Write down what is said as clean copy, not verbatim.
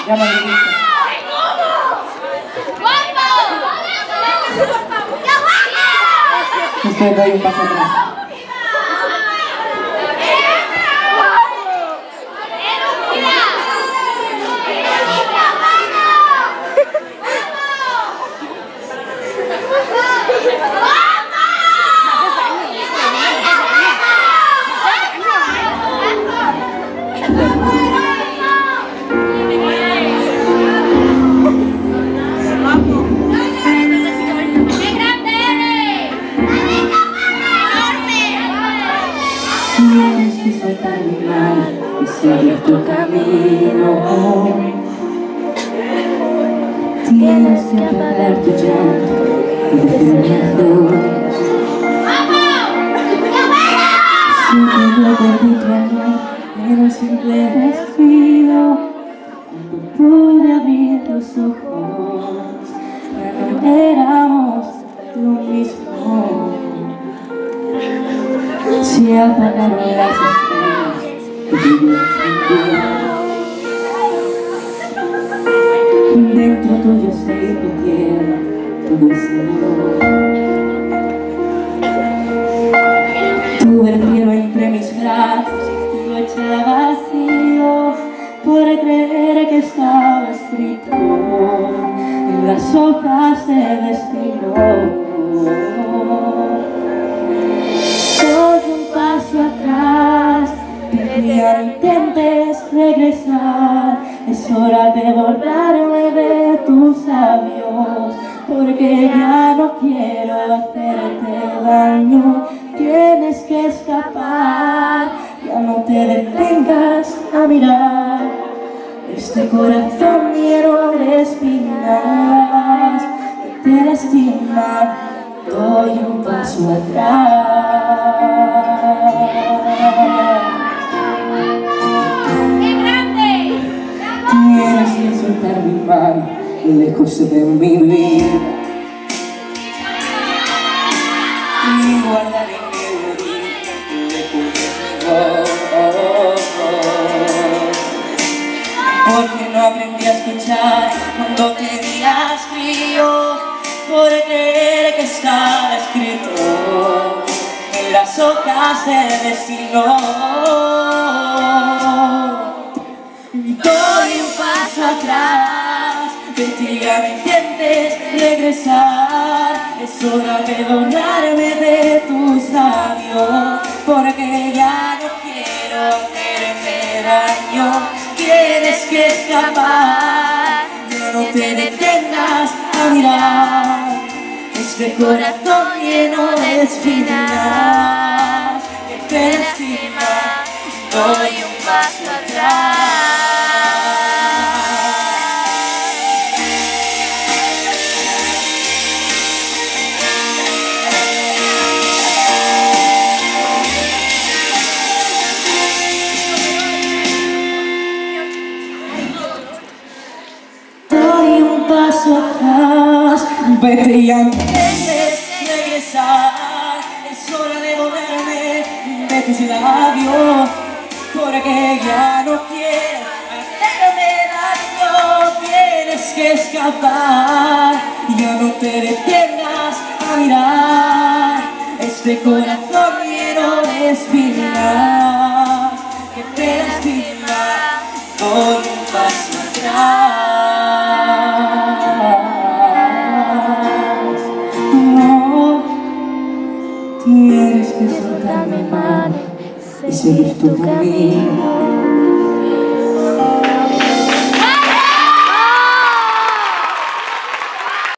Ya me dijiste. Usted doy un paso atrás. Tienes que soltar mi mano y seguir tu camino. Tienes que apagar tu llanto y decirme adiós. Sé que yo perdí tu amor en un simple descuido. Cuando pude abrir los ojos, ya no éramos lo mismo. Se apagaron las estrellas que vivían sin ti. Dentro tuyo sé tu tierra, todo es nuevo. Tuve el cielo entre mis brazos y lo eché vacío por creer que estaba escrito en las hojas de destino. Doy un paso atrás, ya no intentes regresar. Es hora de borrarme de tus labios, porque ya no quiero hacerte daño. Tienes que escapar, ya no te detengas a mirar. Este corazón lleno de espinas que te lastima. Doy un paso atrás. ¡Qué grande! Tienes que soltar mi mano lejos de mi vida y guardar en mi orilla lejos de mi voz. Porque no aprendí a escuchar cuando tenías frío, por creer que estaba escrito en las hojas del destino. Doy un paso atrás, vete ya no intentes regresar. Es hora de donarme de tus labios, porque ya no quiero hacerte daño. Tienes que escapar, ya no te detengas a mirar. Este corazón lleno de espinas que te lastima. Doy un paso atrás. Doy un paso atrás, vete y ya no intentes regresar. Es hora de volverme de tus labios, porque ya no quiero hacerme daño. Tienes que escapar, ya no te detengas a mirar. Este corazón lleno de espinas que te lastima. Doy un paso atrás. Tienes que soltar mi mano y seguir tu camino.